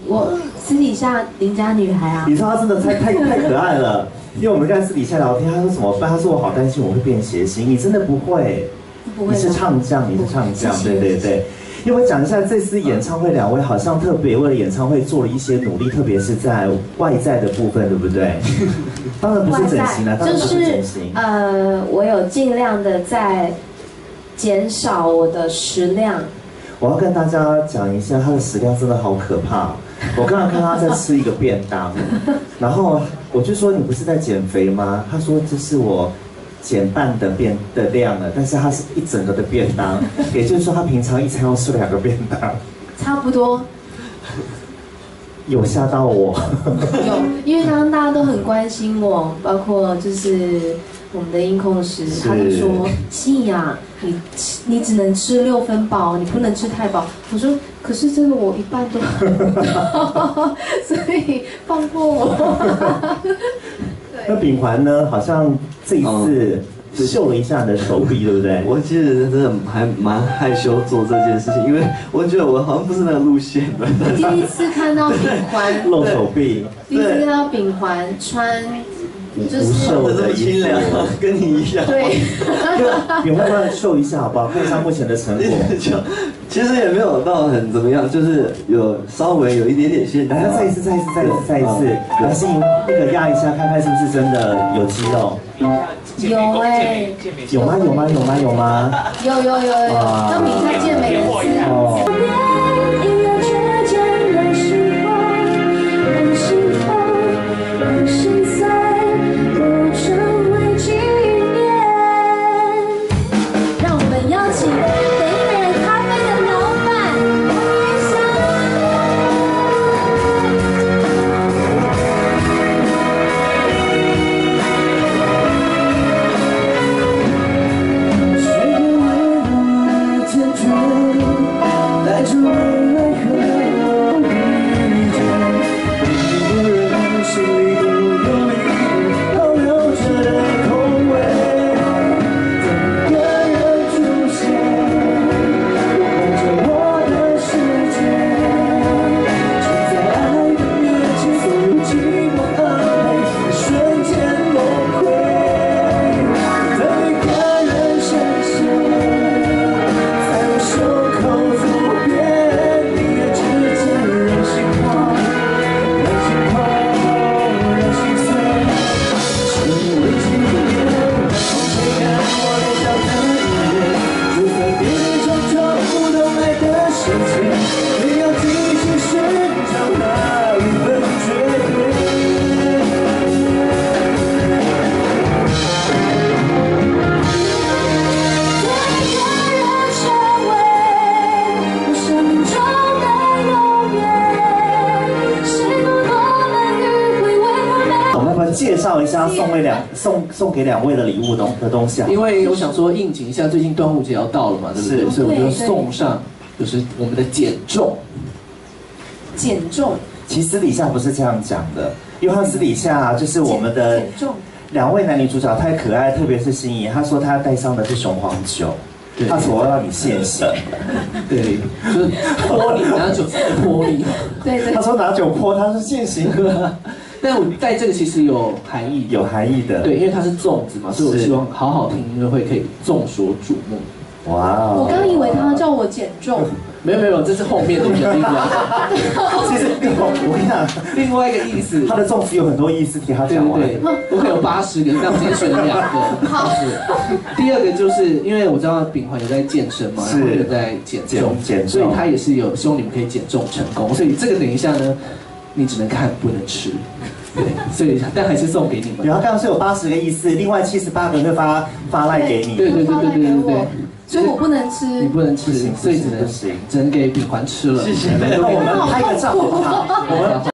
我私底下邻家女孩啊。 你知道她真的太可爱了，因为我们刚才私底下聊天，她说怎么办？她说我好担心我会变谐星，你真的不会， 不会， 你是唱将，你是唱将，对对对。要不要讲一下这次演唱会，两位好像特别为了演唱会做了一些努力，特别是在外在的部分，对不对？当然不是整形了，当然不是整形。 我有尽量的在减少我的食量。 我要跟大家讲一下，他的食量真的好可怕。我刚刚看他在吃一个便当，然后我就说你不是在减肥吗？他说这是我减半的量了，但是它是一整个的便当，也就是说他平常一餐要吃2个便当， 差不多。 有吓到我。 有，因为刚刚大家都很关心我，包括就是我们的音控师，他就说：“信雅，你只能吃6分饱，你不能吃太饱。”我说：“可是这个我一半都所以放过我。” 那秉环呢？好像这一次秀了一下你的手臂，对不对？ 我其实真的还蛮害羞做这件事情，因为我觉得我好像不是那个路线的。 第一次看到秉环露手臂， 第一次看到秉环穿就是瘦的清凉，跟你一样。 对， 秉环帮你秀一下好不好？看一下目前的成果。 其实也没有到很怎么样，就是有稍微有一点点线条。 来，再一次，来，心莹那个压一下，看看是不是真的有肌肉。 有哎， 有吗？有， 要比赛健美的姿让我们邀请北美咖啡的老板叶翔。 介绍一下送给两位的礼物的东西啊。 因为我想说应景一下，最近端午节要到了嘛，对不对？所以我就送上就是我们的减重。 减重， 其实私底下不是这样讲的，因为他私底下就是我们的两位男女主角太可爱，特别是心怡，他说他带上的是雄黄酒。他说我要让你现形， 对，就是泼你，拿酒泼你， 对， 他说拿酒泼他是现形的， 但我带这个其实有含义， 有含义的， 对，因为它是粽子嘛，所以我希望好好听音乐会可以众所瞩目。 哇哦！ 我刚以为他要叫我减重， 没有，这是后面的一个。 其实我跟你讲， 另外一个意思， 他的粽子有很多意思，给他讲完。 对，我可以有80个，但我今天选了2个。 好。 第二个就是因为我知道秉环有在健身嘛，然后有在减重，所以他也是有希望你们可以减重成功。所以这个等一下呢，你只能看不能吃。对，所以但还是送给你们。 然后刚刚是有80个意思，另外78个会发赖给你。 对。 所以我不能吃， 你不能吃，所以只能给秉环吃了。 谢谢。 那我们拍个照，好，我们。